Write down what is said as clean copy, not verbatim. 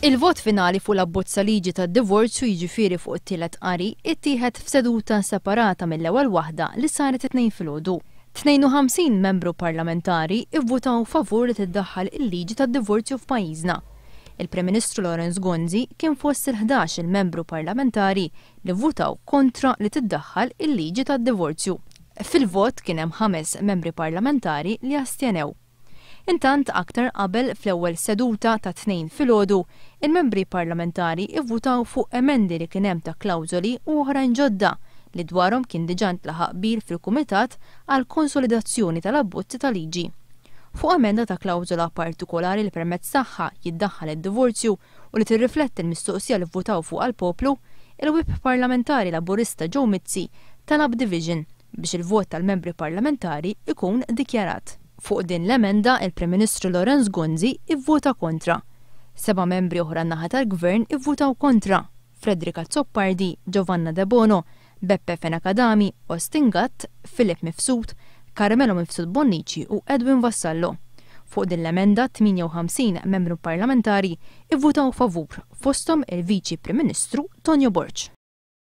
Il-vot finali fuq l-abbozza liġi tad-divorzju jiġifieri fuq it-tielet qari ittieħed f'seduta separata mill-ewwel waħda li saret it-tnejn filgħodu. 52 membru parlamentari ivvutaw favur li tiddaħħal il-liġi tad-divorzju f'pajjiżna. Il-Prim Ministru Laurence Gonzi kien fost il-11 il-membru parlamentari li vvutaw kontra li tiddaħħal il-liġi tad-divorzju. Fil-vot kien hemm 5 membri parlamentari li astjenew. Intant aktar qabel fl-ewwel seduta ta' 2 filgħodu, il-membri parlamentari ivvutaw fuq emendi li kien hemm ta' klawżoli u oħrajn ġodda li dwarhom kien diġà ntlaħaq bil fil-Kumitat għal konsolidazzjoni tal-abbozzi ta' liġi. Fuq emenda ta' klawżola partikolari li permezz tagħha jiddaħħal id-divorzju u li tirrifletti l-mistoqsija li vvutaw fuq għall-poplu, il-Whip Parlamentari Laburista Joe Mizzi talab division biex il-vot tal-membri parlamentari ikun dikjarat. Fuq din l-emenda, il-Prim Ministru Laurence Gonzi ivvota kontra. 7 membri oħra naħa tal-Gvern ivvutaw kontra: Fredrika Zoppardi, Giovanna De Bono, Beppe Fenakadami, Austin Gatt, Filip Mifsud, Carmelo Mifsud Bonnici u Edwin Vassallo. Fuq din l-emenda 58 membru parlamentari ivvutaw favur, fosthom il-Viċi Prim Ministru Tonio Borg.